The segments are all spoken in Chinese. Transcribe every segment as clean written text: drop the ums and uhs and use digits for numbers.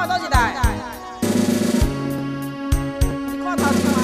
看倒一台？你看头一台？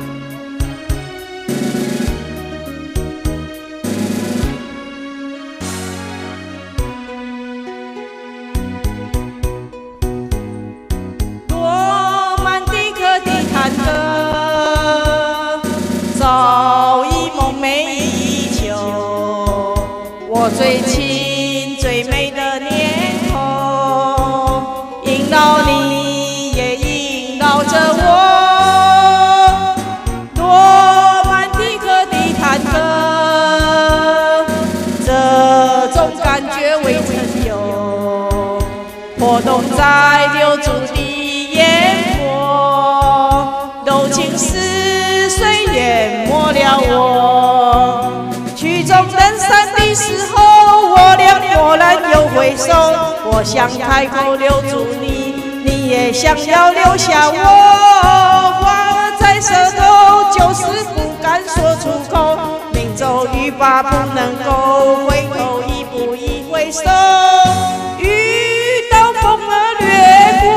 罗曼蒂克的探戈，早已梦寐以求。我最亲最美的念头，萦绕你，也萦绕着我。罗曼蒂克的探戈，这种感觉未曾有，波动在留住的眼波，柔情似水淹没了我。曲终人散的时候，我俩蓦然又回首，我想开口留住你，你也想要留下我。话儿在舌头，就是不敢说出口，明昼欲罢不能够回头，一步一回首，遇到风儿掠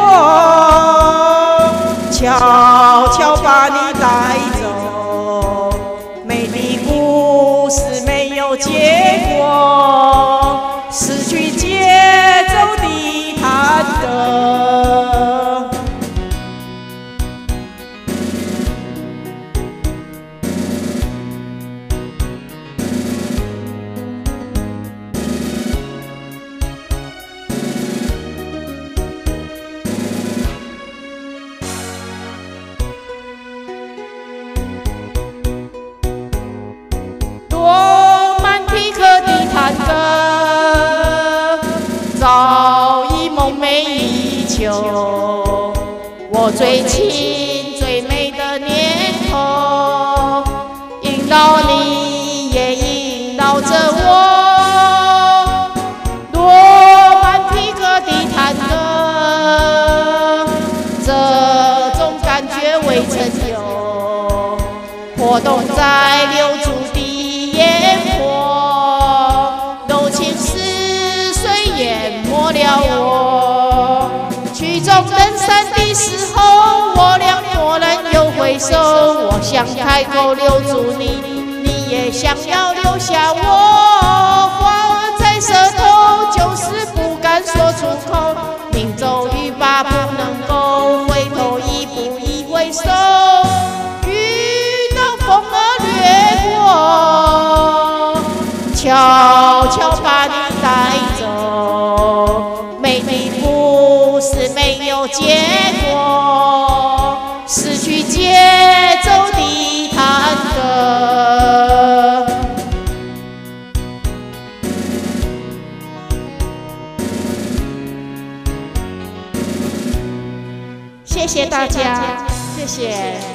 过，悄悄把你带走。美的故事没有结果，失去节奏的探戈。罗曼蒂克的探戈，早已梦寐以求。我最亲最美的念头，萦绕你，也萦绕着我。罗曼蒂克的探戈，这种感觉未曾有，波动在留住的眼波，柔情似水淹没了我。曲终人散的时候，我俩蓦然又回首，我想开口留住你，你也想要留下我。话儿在舌头，就是不敢说出口，明昼欲罢不能够回头，一步一回首，遇到风儿掠过，悄悄把你带走。美丽故事没有结果，失去节奏的探戈。谢谢大家，谢谢。